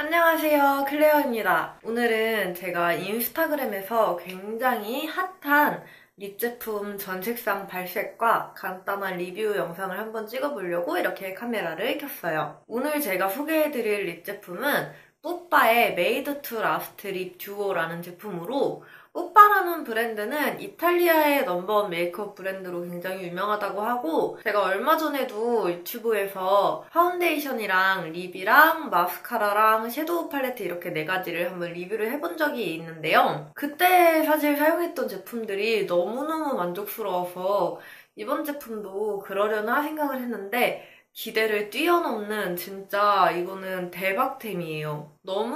안녕하세요, 클레어입니다. 오늘은 제가 인스타그램에서 굉장히 핫한 립 제품 전색상 발색과 간단한 리뷰 영상을 한번 찍어보려고 이렇게 카메라를 켰어요. 오늘 제가 소개해드릴 립 제품은 뽀빠의 메이드 투 라스트 립 듀오라는 제품으로, 뽀빠라는 브랜드는 이탈리아의 넘버원 메이크업 브랜드로 굉장히 유명하다고 하고, 제가 얼마 전에도 유튜브에서 파운데이션이랑 립이랑 마스카라랑 섀도우 팔레트 이렇게 4가지를 한번 리뷰를 해본 적이 있는데요. 그때 사실 사용했던 제품들이 너무너무 만족스러워서 이번 제품도 그러려나 생각을 했는데, 기대를 뛰어넘는 진짜 이거는 대박템이에요.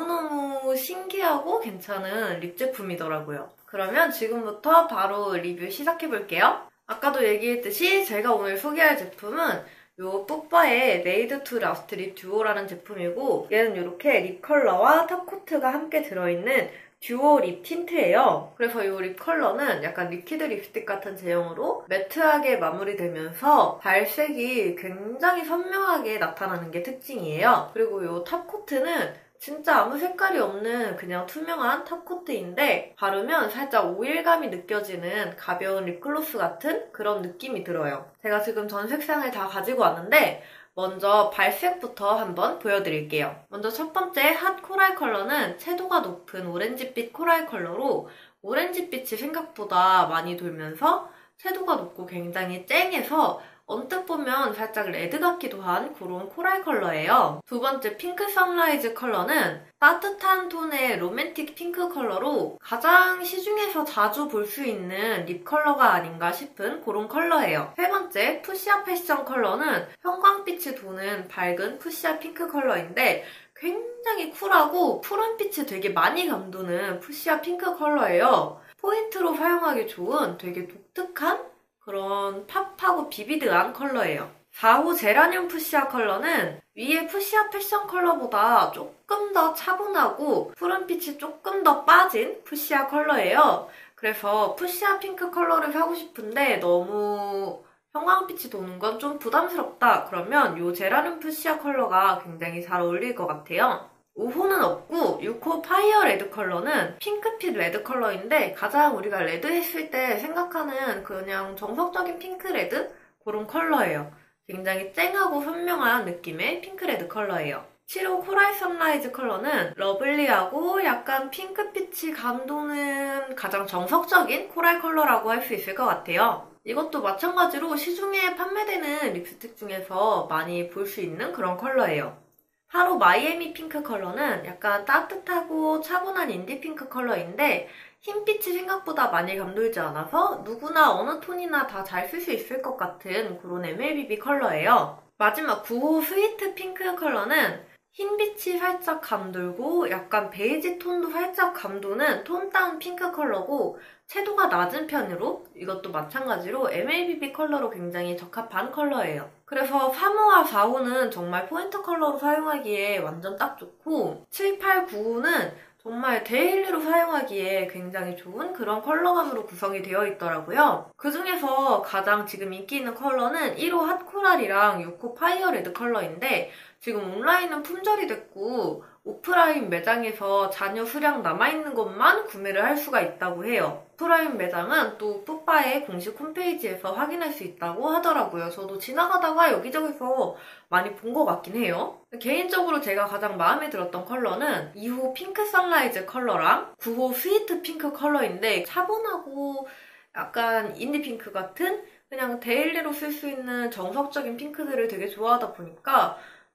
너무너무 신기하고 괜찮은 립 제품이더라고요. 그러면 지금부터 바로 리뷰 시작해볼게요. 아까도 얘기했듯이 제가 오늘 소개할 제품은 요 뽀빠의 메이드 투 라스트 립 듀오라는 제품이고, 얘는 이렇게 립 컬러와 탑 코트가 함께 들어있는 듀오 립 틴트예요. 그래서 이 립 컬러는 약간 리퀴드 립스틱 같은 제형으로 매트하게 마무리되면서 발색이 굉장히 선명하게 나타나는 게 특징이에요. 그리고 이 탑 코트는 진짜 아무 색깔이 없는 그냥 투명한 탑 코트인데, 바르면 살짝 오일감이 느껴지는 가벼운 립글로스 같은 그런 느낌이 들어요. 제가 지금 전 색상을 다 가지고 왔는데 먼저 발색부터 한번 보여드릴게요. 먼저 첫 번째 핫 코랄 컬러는 채도가 높은 오렌지빛 코랄 컬러로, 오렌지빛이 생각보다 많이 돌면서 채도가 높고 굉장히 쨍해서 언뜻 보면 살짝 레드 같기도 한 그런 코랄 컬러예요. 두 번째 핑크 선라이즈 컬러는 따뜻한 톤의 로맨틱 핑크 컬러로 가장 시중에서 자주 볼 수 있는 립 컬러가 아닌가 싶은 그런 컬러예요. 세 번째 푸시아 패션 컬러는 형광빛이 도는 밝은 푸시아 핑크 컬러인데, 굉장히 쿨하고 푸른빛이 되게 많이 감도는 푸시아 핑크 컬러예요. 포인트로 사용하기 좋은 되게 독특한 그런 팝하고 비비드한 컬러예요. 4호 제라늄 푸시아 컬러는 위에 푸시아 패션 컬러보다 조금 더 차분하고 푸른빛이 조금 더 빠진 푸시아 컬러예요. 그래서 푸시아 핑크 컬러를 사고 싶은데 너무 형광빛이 도는 건 좀 부담스럽다 그러면 이 제라늄 푸시아 컬러가 굉장히 잘 어울릴 것 같아요. 5호는 없고 6호 파이어 레드 컬러는 핑크빛 레드 컬러인데, 가장 우리가 레드 했을 때 생각하는 그냥 정석적인 핑크 레드? 그런 컬러예요. 굉장히 쨍하고 선명한 느낌의 핑크 레드 컬러예요. 7호 코랄 선라이즈 컬러는 러블리하고 약간 핑크빛이 감도는 가장 정석적인 코랄 컬러라고 할 수 있을 것 같아요. 이것도 마찬가지로 시중에 판매되는 립스틱 중에서 많이 볼 수 있는 그런 컬러예요. 8호 마이애미 핑크 컬러는 약간 따뜻하고 차분한 인디 핑크 컬러인데, 흰빛이 생각보다 많이 감돌지 않아서 누구나 어느 톤이나 다 잘 쓸 수 있을 것 같은 그런 MLBB 컬러예요. 마지막 9호 스위트 핑크 컬러는 흰빛이 살짝 감돌고 약간 베이지 톤도 살짝 감도는 톤 다운 핑크 컬러고, 채도가 낮은 편으로 이것도 마찬가지로 MLBB 컬러로 굉장히 적합한 컬러예요. 그래서 3호와 4호는 정말 포인트 컬러로 사용하기에 완전 딱 좋고, 7, 8, 9호는 정말 데일리로 사용하기에 굉장히 좋은 그런 컬러감으로 구성이 되어 있더라고요. 그 중에서 가장 지금 인기 있는 컬러는 1호 핫코랄이랑 6호 파이어 레드 컬러인데, 지금 온라인은 품절이 됐고 오프라인 매장에서 잔여 수량 남아있는 것만 구매를 할 수가 있다고 해요. 오프라인 매장은 또 뽀빠의 공식 홈페이지에서 확인할 수 있다고 하더라고요. 저도 지나가다가 여기저기서 많이 본 것 같긴 해요. 개인적으로 제가 가장 마음에 들었던 컬러는 2호 핑크 선라이즈 컬러랑 9호 스위트 핑크 컬러인데, 차분하고 약간 인디 핑크 같은 그냥 데일리로 쓸 수 있는 정석적인 핑크들을 되게 좋아하다 보니까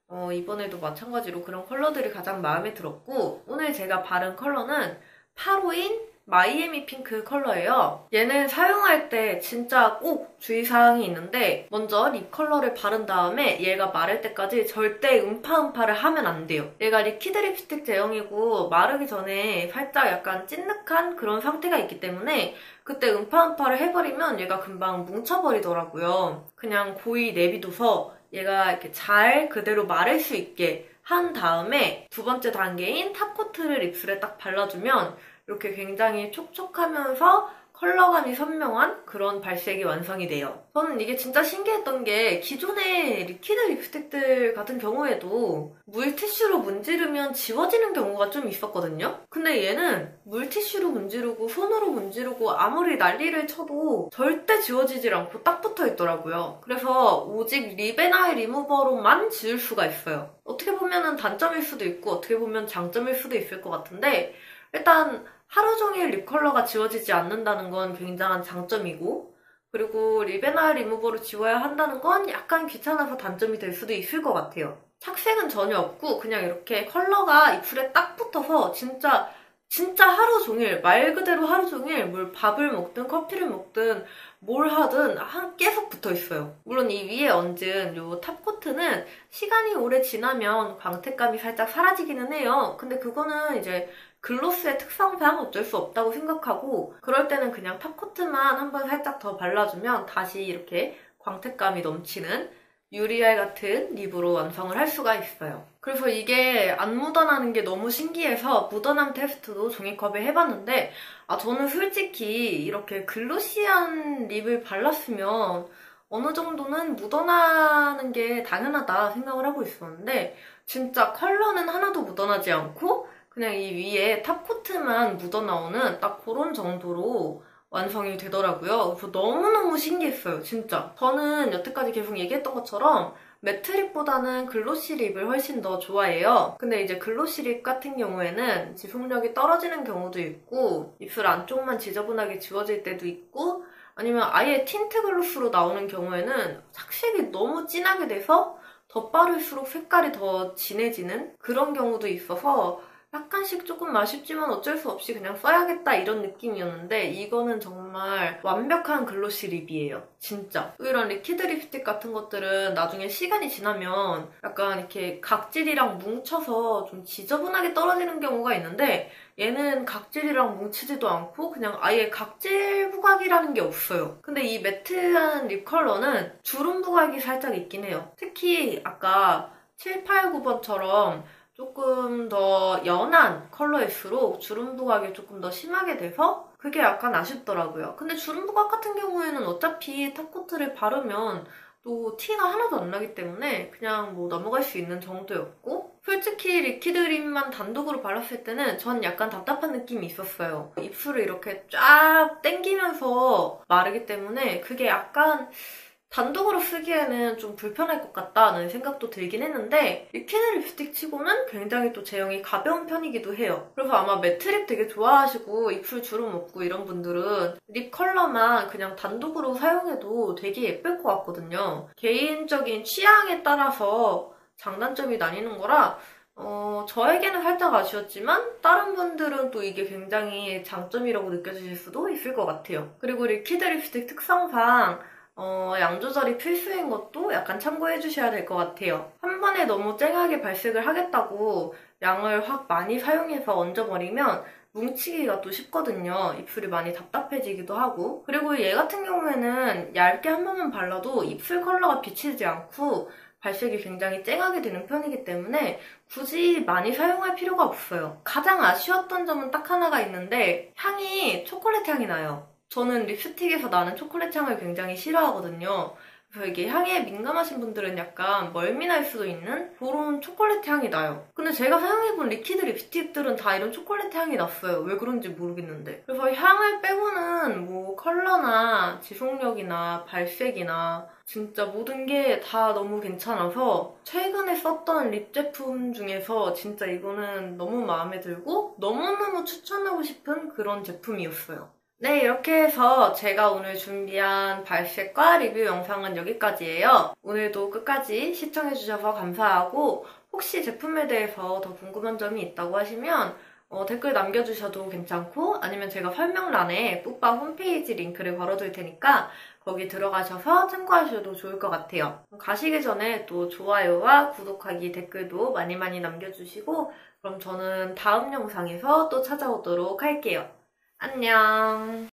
이번에도 마찬가지로 그런 컬러들이 가장 마음에 들었고, 오늘 제가 바른 컬러는 8호인 마이애미 핑크 컬러예요. 얘는 사용할 때 진짜 꼭 주의사항이 있는데, 먼저 립 컬러를 바른 다음에 얘가 마를 때까지 절대 음파를 하면 안 돼요. 얘가 리퀴드 립스틱 제형이고 마르기 전에 살짝 약간 찐득한 그런 상태가 있기 때문에 그때 음파를 해버리면 얘가 금방 뭉쳐버리더라고요. 그냥 고이 내비둬서 얘가 이렇게 잘 그대로 마를 수 있게 한 다음에 두 번째 단계인 탑코트를 립술에 딱 발라주면 이렇게 굉장히 촉촉하면서 컬러감이 선명한 그런 발색이 완성이 돼요. 저는 이게 진짜 신기했던 게 기존의 리퀴드 립스틱들 같은 경우에도 물티슈로 문지르면 지워지는 경우가 좀 있었거든요? 근데 얘는 물티슈로 문지르고 손으로 문지르고 아무리 난리를 쳐도 절대 지워지질 않고 딱 붙어 있더라고요. 그래서 오직 립앤아이 리무버로만 지울 수가 있어요. 어떻게 보면 단점일 수도 있고 어떻게 보면 장점일 수도 있을 것 같은데 일단 하루 종일 립 컬러가 지워지지 않는다는 건 굉장한 장점이고 그리고 립앤아이 리무버로 지워야 한다는 건 약간 귀찮아서 단점이 될 수도 있을 것 같아요. 착색은 전혀 없고 그냥 이렇게 컬러가 입술에 딱 붙어서 진짜 하루 종일 말 그대로 하루 종일 뭘 밥을 먹든 커피를 먹든 뭘 하든 계속 붙어 있어요. 물론 이 위에 얹은 요 탑코트는 시간이 오래 지나면 광택감이 살짝 사라지기는 해요. 근데 그거는 이제 글로스의 특성상 어쩔 수 없다고 생각하고 그럴 때는 그냥 탑코트만 한번 살짝 더 발라주면 다시 이렇게 광택감이 넘치는 유리알 같은 립으로 완성을 할 수가 있어요. 그래서 이게 안 묻어나는 게 너무 신기해서 묻어남 테스트도 종이컵에 해봤는데 저는 솔직히 이렇게 글로시한 립을 발랐으면 어느 정도는 묻어나는 게 당연하다 생각을 하고 있었는데 진짜 컬러는 하나도 묻어나지 않고 그냥 이 위에 탑코트만 묻어나오는 딱 그런 정도로 완성이 되더라고요. 그래서 너무너무 신기했어요, 진짜. 저는 여태까지 계속 얘기했던 것처럼 매트 립보다는 글로시 립을 훨씬 더 좋아해요. 근데 이제 글로시 립 같은 경우에는 지속력이 떨어지는 경우도 있고 입술 안쪽만 지저분하게 지워질 때도 있고 아니면 아예 틴트 글로스로 나오는 경우에는 착색이 너무 진하게 돼서 덧바를수록 색깔이 더 진해지는 그런 경우도 있어서 약간씩 조금 아쉽지만 어쩔 수 없이 그냥 써야겠다 이런 느낌이었는데 이거는 정말 완벽한 글로시 립이에요. 진짜. 이런 리퀴드 립스틱 같은 것들은 나중에 시간이 지나면 약간 이렇게 각질이랑 뭉쳐서 좀 지저분하게 떨어지는 경우가 있는데 얘는 각질이랑 뭉치지도 않고 그냥 아예 각질 부각이라는 게 없어요. 근데 이 매트한 립 컬러는 주름 부각이 살짝 있긴 해요. 특히 아까 7, 8, 9번처럼 조금 더 연한 컬러일수록 주름 부각이 조금 더 심하게 돼서 그게 약간 아쉽더라고요. 근데 주름 부각 같은 경우에는 어차피 탑코트를 바르면 또 티가 하나도 안 나기 때문에 그냥 뭐 넘어갈 수 있는 정도였고 솔직히 리퀴드 립만 단독으로 발랐을 때는 전 약간 답답한 느낌이 있었어요. 입술을 이렇게 쫙 당기면서 마르기 때문에 그게 약간 단독으로 쓰기에는 좀 불편할 것 같다는 생각도 들긴 했는데 리퀴드 립스틱 치고는 굉장히 또 제형이 가벼운 편이기도 해요. 그래서 아마 매트 립 되게 좋아하시고 입술 주름 없고 이런 분들은 립 컬러만 그냥 단독으로 사용해도 되게 예쁠 것 같거든요. 개인적인 취향에 따라서 장단점이 나뉘는 거라 저에게는 살짝 아쉬웠지만 다른 분들은 또 이게 굉장히 장점이라고 느껴지실 수도 있을 것 같아요. 그리고 리퀴드 립스틱 특성상 양 조절이 필수인 것도 약간 참고해 주셔야 될 것 같아요. 한 번에 너무 쨍하게 발색을 하겠다고 양을 확 많이 사용해서 얹어버리면 뭉치기가 또 쉽거든요. 입술이 많이 답답해지기도 하고 그리고 얘 같은 경우에는 얇게 한 번만 발라도 입술 컬러가 비치지 않고 발색이 굉장히 쨍하게 되는 편이기 때문에 굳이 많이 사용할 필요가 없어요. 가장 아쉬웠던 점은 딱 하나가 있는데 향이 초콜릿 향이 나요. 저는 립스틱에서 나는 초콜릿 향을 굉장히 싫어하거든요. 그래서 이게 향에 민감하신 분들은 약간 멀미날 수도 있는 그런 초콜릿 향이 나요. 근데 제가 사용해본 리퀴드 립스틱들은 다 이런 초콜릿 향이 났어요. 왜 그런지 모르겠는데. 그래서 향을 빼고는 뭐 컬러나 지속력이나 발색이나 진짜 모든 게 다 너무 괜찮아서 최근에 썼던 립 제품 중에서 진짜 이거는 너무 마음에 들고 너무너무 추천하고 싶은 그런 제품이었어요. 네, 이렇게 해서 제가 오늘 준비한 발색과 리뷰 영상은 여기까지예요. 오늘도 끝까지 시청해주셔서 감사하고 혹시 제품에 대해서 더 궁금한 점이 있다고 하시면 댓글 남겨주셔도 괜찮고 아니면 제가 설명란에 뿌빠 홈페이지 링크를 걸어둘 테니까 거기 들어가셔서 참고하셔도 좋을 것 같아요. 가시기 전에 또 좋아요와 구독하기, 댓글도 많이 많이 남겨주시고 그럼 저는 다음 영상에서 또 찾아오도록 할게요. 안녕.